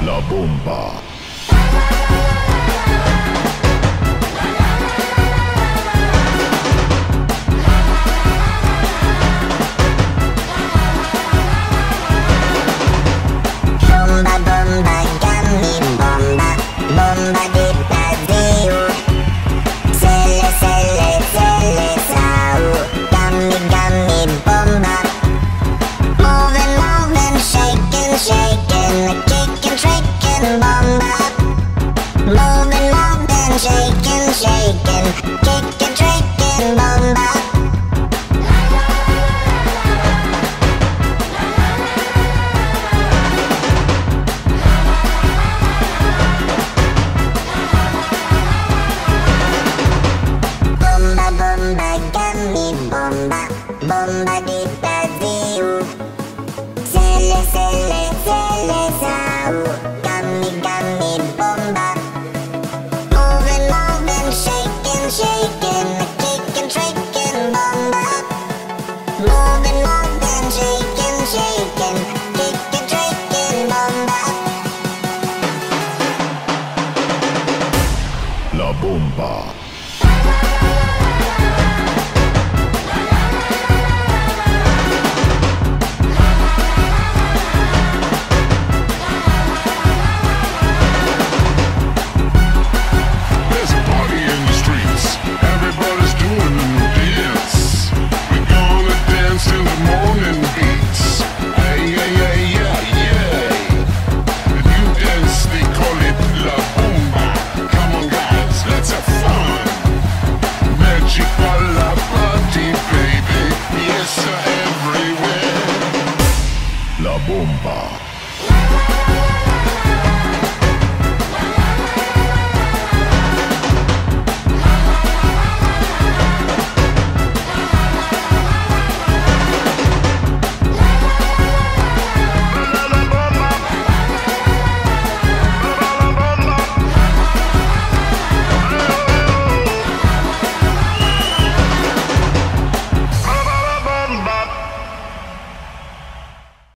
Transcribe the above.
La bomba. Bomba, bomba, gummy bomba, bomba di Brazil. Selle, selle, selle, sau. Gummy, gummy bomba. Moving, moving, shaking, shaking, kicking, shaking bomba. Moving, moving, shaking, shaking, kicking, shaking bomba. Bomba, gummy bomba, bomba di Brazil. Selle, selle, selle, sau. Gummy, gummy bomba. Moving, moving, shaking, shaking, kicking, shaking bomba. Moving, moving, shaking, shaking, kicking, shaking bomba. La bomba. La bomba.